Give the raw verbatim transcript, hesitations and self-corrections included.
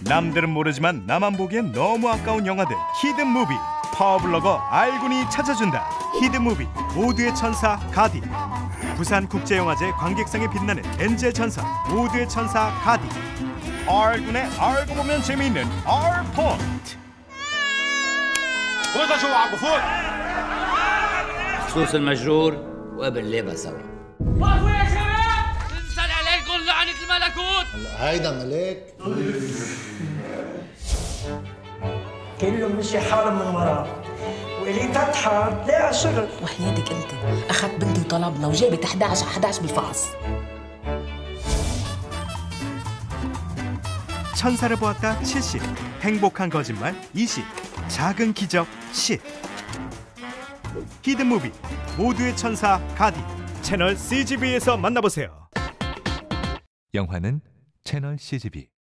남들은 모르지만 나만 보기엔 너무 아까운 영화들 히든 무비. 파워블로거 알군이 찾아준다. 히든 무비 모두의 천사 가디. 부산국제영화제 관객상에 빛나는 엔젤 전설 모두의 천사 가디. 알군의 알고 보면 재미있는 알폰트. وإذا شو عم بفوت خصوص المجرور وبالليبة سوا. وقفوا يا شباب! تنزل عليكم لعنة الملكوت! هيدا ملاك كله مشي حاله من وراه واللي تضحك لا شغل. وحياتك انت اخذت بنتي وطلبنا وجابت احد عشر احد عشر بالفحص. 천사를 보았다 칠십. 행복한 거짓말 이십. 작은 기적 십. 히든 무비 모두의 천사 가디. 채널 씨지비에서 만나보세요. 영화는 채널 씨지비.